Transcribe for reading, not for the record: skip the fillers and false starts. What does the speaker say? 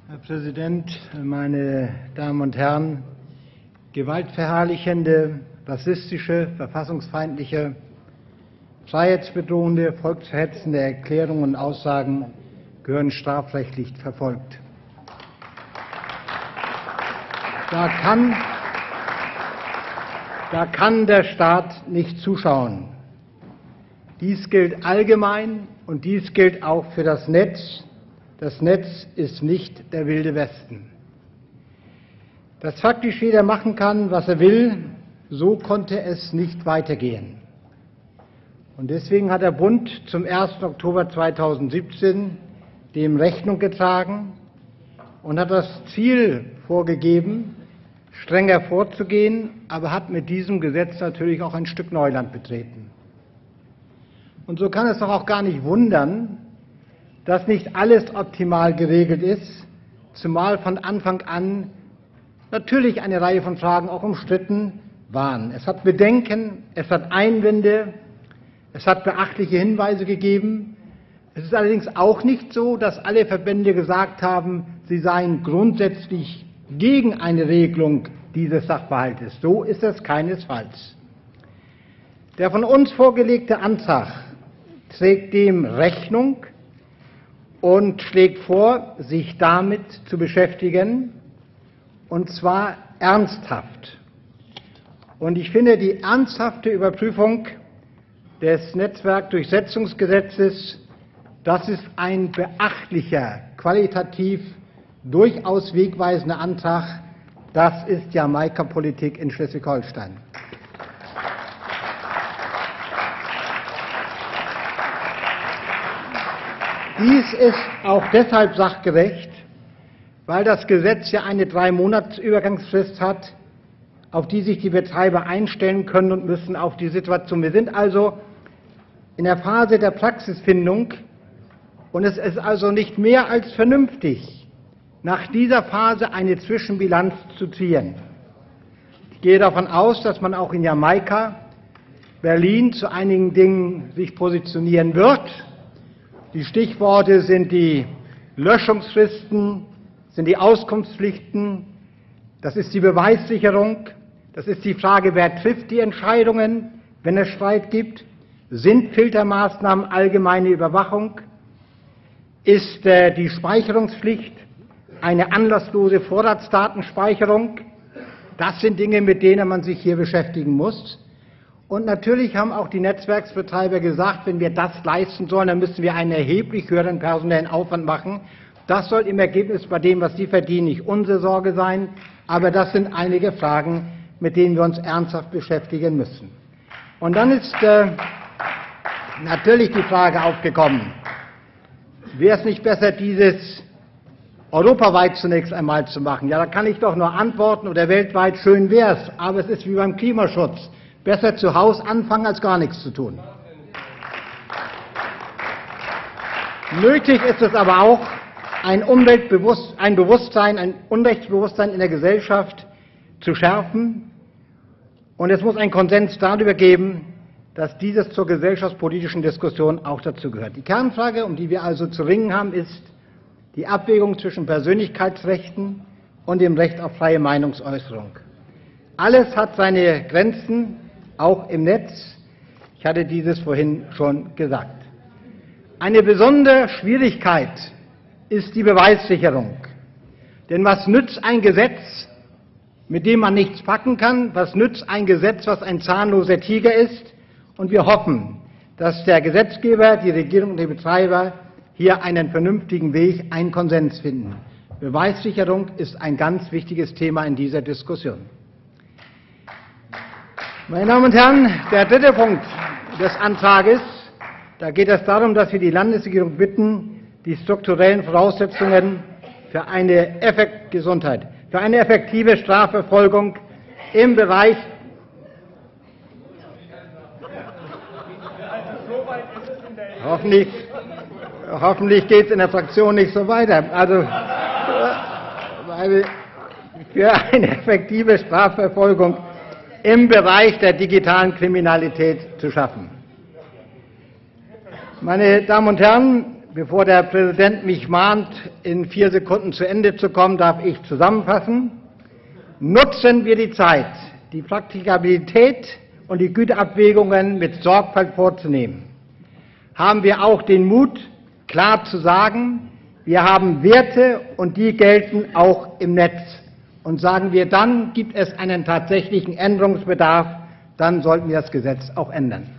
Herr Präsident, meine Damen und Herren! Gewaltverherrlichende, rassistische, verfassungsfeindliche, freiheitsbedrohende, volksverhetzende Erklärungen und Aussagen gehören strafrechtlich verfolgt. Da kann der Staat nicht zuschauen. Dies gilt allgemein und dies gilt auch für das Netz. Das Netz ist nicht der wilde Westen. Dass faktisch jeder machen kann, was er will, so konnte es nicht weitergehen. Und deswegen hat der Bund zum 1. Oktober 2017 dem Rechnung getragen und hat das Ziel vorgegeben, strenger vorzugehen, aber hat mit diesem Gesetz natürlich auch ein Stück Neuland betreten. Und so kann es doch auch gar nicht wundern, dass nicht alles optimal geregelt ist, zumal von Anfang an natürlich eine Reihe von Fragen auch umstritten waren. Es hat Bedenken, es hat Einwände, es hat beachtliche Hinweise gegeben. Es ist allerdings auch nicht so, dass alle Verbände gesagt haben, sie seien grundsätzlich gegen eine Regelung dieses Sachverhaltes. So ist es keinesfalls. Der von uns vorgelegte Antrag trägt dem Rechnung und schlägt vor, sich damit zu beschäftigen, und zwar ernsthaft. Und ich finde, die ernsthafte Überprüfung des Netzwerkdurchsetzungsgesetzes, das ist ein beachtlicher, qualitativ durchaus wegweisender Antrag. Das ist Jamaika-Politik in Schleswig-Holstein. Dies ist auch deshalb sachgerecht, weil das Gesetz ja eine 3-Monats-Übergangsfrist hat, auf die sich die Betreiber einstellen können und müssen auf die Situation. Wir sind also in der Phase der Praxisfindung, und es ist also nicht mehr als vernünftig, nach dieser Phase eine Zwischenbilanz zu ziehen. Ich gehe davon aus, dass man auch in Jamaika, Berlin zu einigen Dingen sich positionieren wird. Die Stichworte sind die Löschungsfristen, sind die Auskunftspflichten, das ist die Beweissicherung, das ist die Frage, wer trifft die Entscheidungen, wenn es Streit gibt, sind Filtermaßnahmen allgemeine Überwachung, ist die Speicherungspflicht eine anlasslose Vorratsdatenspeicherung. Das sind Dinge, mit denen man sich hier beschäftigen muss. Und natürlich haben auch die Netzwerksbetreiber gesagt, wenn wir das leisten sollen, dann müssen wir einen erheblich höheren personellen Aufwand machen. Das soll im Ergebnis bei dem, was Sie verdienen, nicht unsere Sorge sein. Aber das sind einige Fragen, mit denen wir uns ernsthaft beschäftigen müssen. Und dann ist natürlich die Frage aufgekommen, wäre es nicht besser, dieses europaweit zunächst einmal zu machen? Ja, da kann ich doch nur antworten, oder weltweit, schön wäre es, aber es ist wie beim Klimaschutz. Besser zu Hause anfangen, als gar nichts zu tun. Nötig ist es aber auch, ein Bewusstsein, ein Unrechtsbewusstsein in der Gesellschaft zu schärfen. Und es muss einen Konsens darüber geben, dass dieses zur gesellschaftspolitischen Diskussion auch dazu gehört. Die Kernfrage, um die wir also zu ringen haben, ist die Abwägung zwischen Persönlichkeitsrechten und dem Recht auf freie Meinungsäußerung. Alles hat seine Grenzen, auch im Netz. Ich hatte dieses vorhin schon gesagt. Eine besondere Schwierigkeit ist die Beweissicherung. Denn was nützt ein Gesetz, mit dem man nichts packen kann? Was nützt ein Gesetz, was ein zahnloser Tiger ist? Und wir hoffen, dass der Gesetzgeber, die Regierung und die Betreiber hier einen vernünftigen Weg, einen Konsens finden. Beweissicherung ist ein ganz wichtiges Thema in dieser Diskussion. Meine Damen und Herren, der dritte Punkt des Antrages, da geht es darum, dass wir die Landesregierung bitten, die strukturellen Voraussetzungen für eine effektive Strafverfolgung im Bereich hoffentlich geht es in der Fraktion nicht so weiter. Also für eine effektive Strafverfolgung im Bereich der digitalen Kriminalität zu schaffen. Meine Damen und Herren, Bevor der Präsident mich mahnt, in 4 Sekunden zu Ende zu kommen, darf ich zusammenfassen. Nutzen wir die Zeit, die Praktikabilität und die Güteabwägungen mit Sorgfalt vorzunehmen. Haben wir auch den Mut, klar zu sagen, wir haben Werte und die gelten auch im Netz. Und sagen wir dann, gibt es einen tatsächlichen Änderungsbedarf, dann sollten wir das Gesetz auch ändern.